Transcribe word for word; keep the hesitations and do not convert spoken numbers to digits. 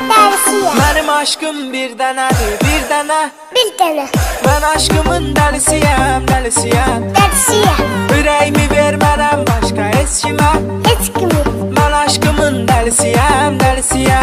Dəlisiyəm. Mənim aşkım bir dənədir, bir dənə. Bir dənə. Mən aşkımın dəlisiyəm, dəlisiyəm. Dəlisiyəm. Ürəyimi vermərəm başqa heç kimə. Heç kimi. Mən aşkımın dəlisiyəm, dəlisiyəm.